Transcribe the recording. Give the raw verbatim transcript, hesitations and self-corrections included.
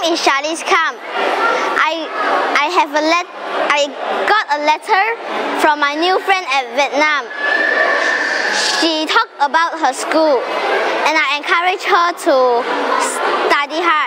in Charlie's camp. I I have a let I got a letter from my new friend at Vietnam. She talked about her school, and I encouraged her to study hard.